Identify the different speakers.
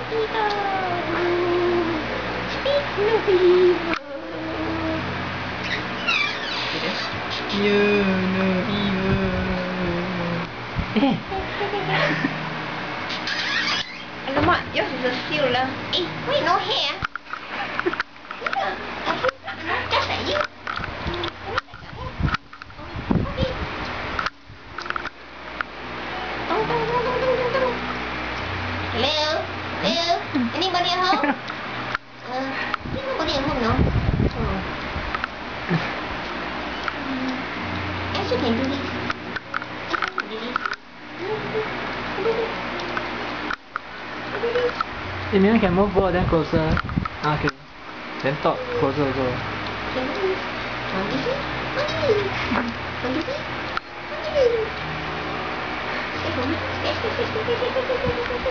Speaker 1: Speak no evil.
Speaker 2: You no evil.
Speaker 1: Alamak, yours is a seal lah. Why no hair? Yeah, I feel just like you. Hello? Hello? Anybody at home? Nobody at home, no? I also can do this.
Speaker 2: Maybe can move both of them closer. Okay. Then talk closer also.
Speaker 1: Can do this. Want to see? Want to see? Stay for me. Stay.